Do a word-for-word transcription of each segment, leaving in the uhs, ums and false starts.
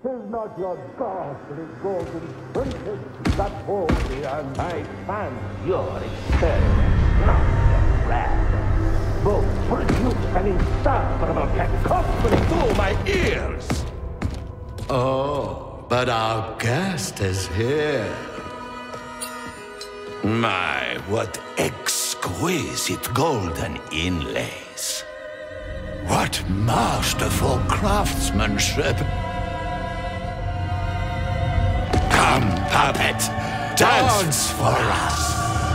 'Tis not your ghastly golden princess that holds me, and I find your experiment not yet rare. Both produce an insufferable cacophony through my ears. Oh, but our guest is here. My, what exquisite golden inlays. What masterful craftsmanship. Come, puppet, dance for us.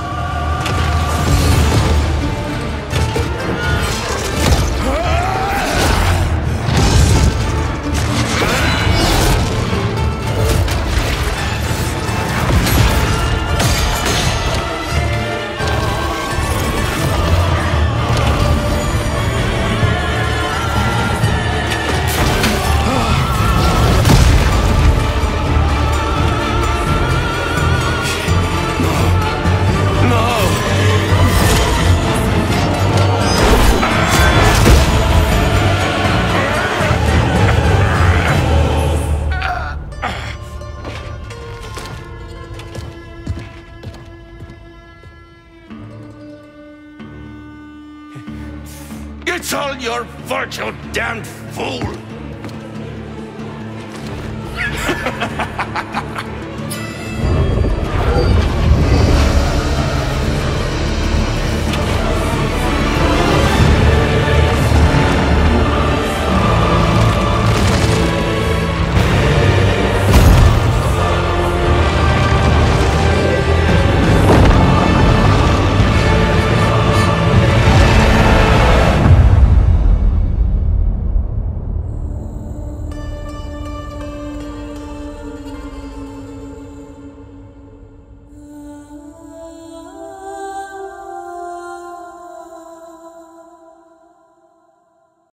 It's all your fault, you damned fool!